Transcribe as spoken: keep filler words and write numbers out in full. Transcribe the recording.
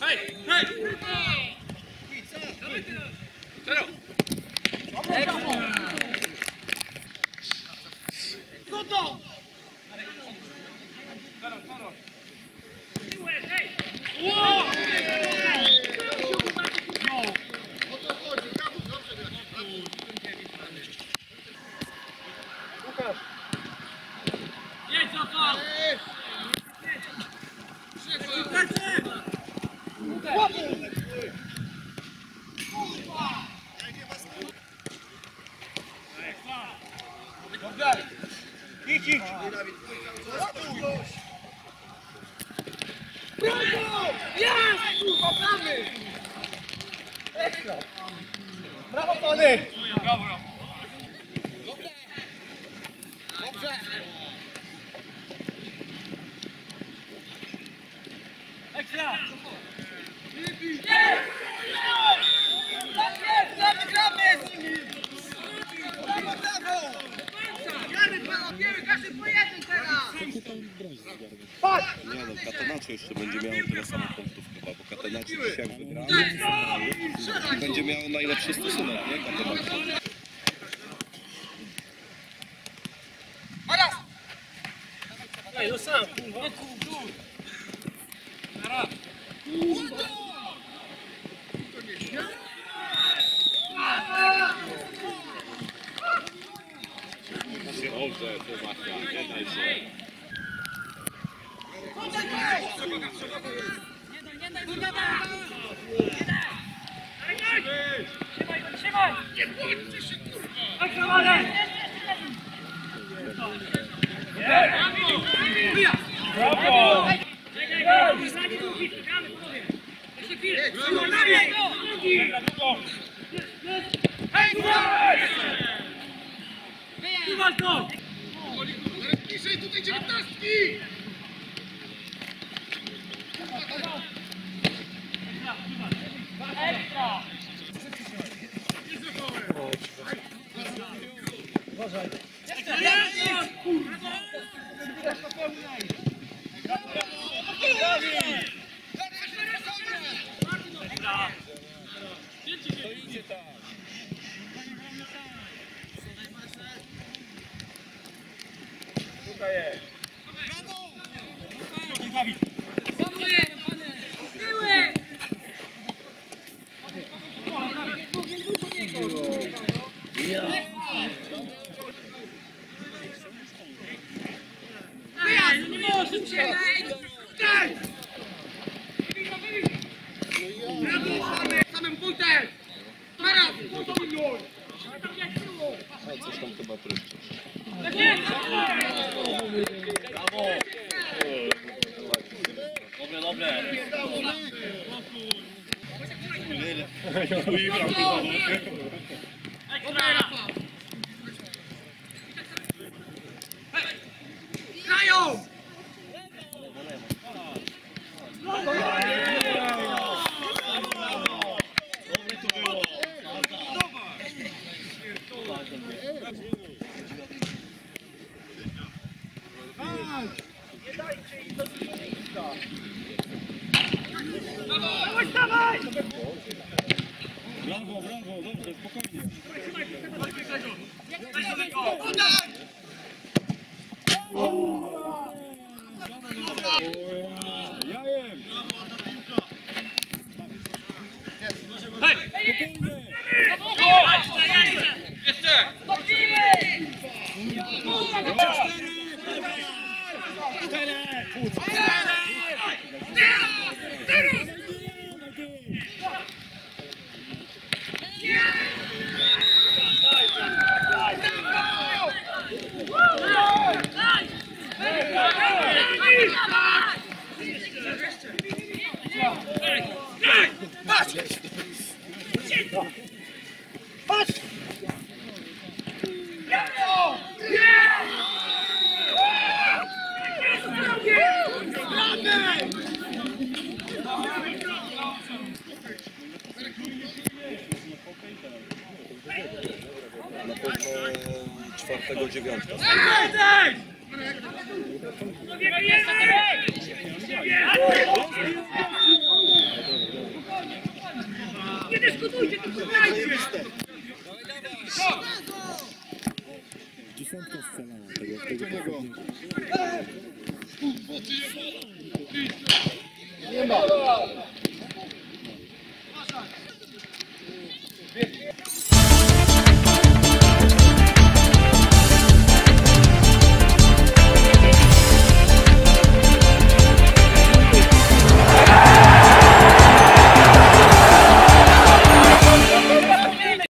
Brawo, Tony! Brawo! Dobrze! Ekstra! Nie no, Catenaccio jeszcze będzie miało tyle samo punktów chyba, bo Catenaccio dzisiaj jak wygra, będzie miało najlepszy stosunek, nie? Catenaccio. Ej, no sam, kurwa! Dobrze, to Macia, nie daj się. Trzymaj go, trzymaj! Nie bójcie się, kurwa! Tak, zawalę! Brawo! Zadnie długi, gramy, panowie! Jeszcze chwilę! Hej, tu masz go! Piszej tutaj dziewiętnastki! Ekstra! Uważaj! Kurwa! Tutaj jest! Nie możesz cię! Samym buntem! Teraz! A coś tam chyba pryszczysz. Brawo! Dobre, dobre. Grają! Nie dajcie im do miejsca! Dawaj, dawaj! Brawo, brawo, dobrze, spokojnie. Jajem! Jeszcze! Patrz! Patrz! Na pewno czwartego dziewiątka. Stójcie tu, słuchajcie! Dziesiątka strzelała tego, tego, tego.